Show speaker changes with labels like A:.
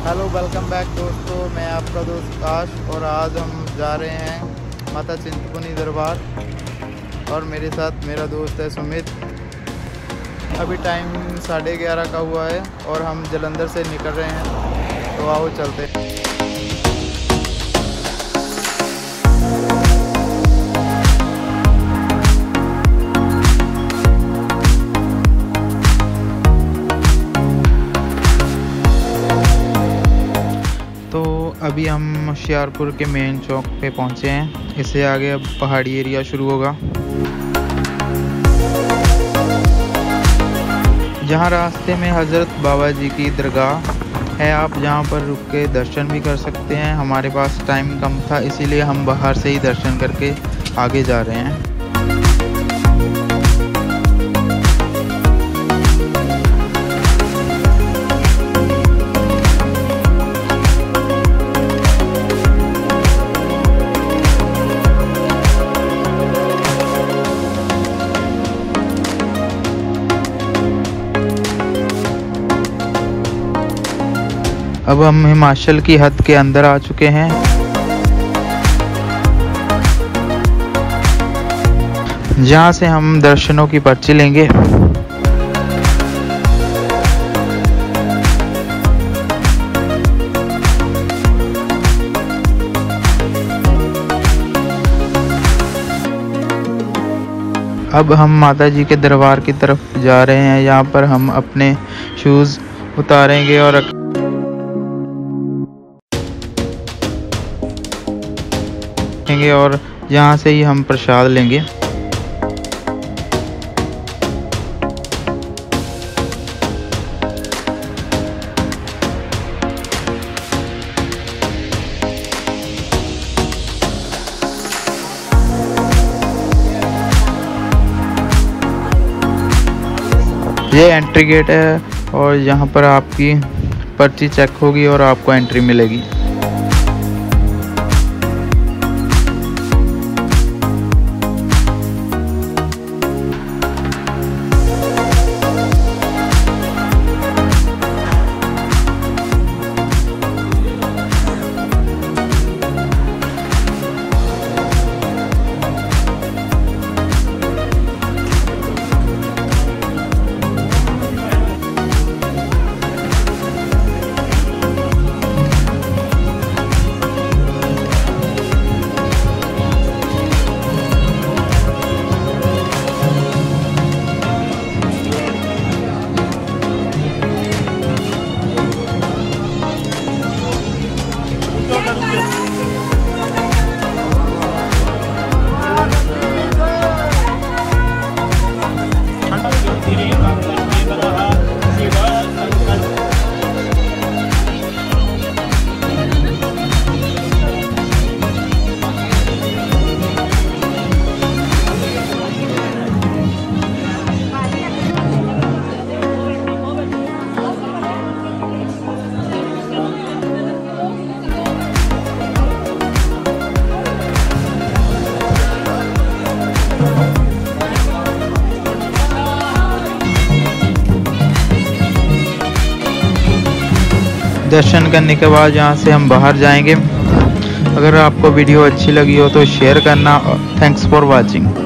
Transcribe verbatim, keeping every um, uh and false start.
A: Hello welcome back दोस्तों, मैं आपका दोस्त काश और आज हम जा रहे हैं माता चिंतपूर्णी दरबार और मेरे साथ मेरा दोस्त है सुमित। अभी टाइम साढ़े ग्यारह का हुआ है और हम जलंधर से निकल रहे हैं, तो आओ चलते हैं। अभी हम होशियारपुर के मेन चौक पे पहुंचे हैं। इससे आगे अब पहाड़ी एरिया शुरू होगा, जहां रास्ते में हज़रत बाबा जी की दरगाह है। आप जहां पर रुक के दर्शन भी कर सकते हैं। हमारे पास टाइम कम था, इसीलिए हम बाहर से ही दर्शन करके आगे जा रहे हैं। अब हम हिमाचल की हद के अंदर आ चुके हैं। जहां से हम दर्शनों की पर्ची लेंगे। अब हम माता जी के दरबार की तरफ जा रहे हैं। यहाँ पर हम अपने शूज़ उतारेंगे और और यहाँ से ही हम प्रसाद लेंगे। ये एंट्री गेट है और यहाँ पर आपकी पर्ची चेक होगी और आपको एंट्री मिलेगी। दर्शन करने के बाद यहाँ से हम बाहर जाएंगे। अगर आपको वीडियो अच्छी लगी हो तो शेयर करना। Thanks for watching.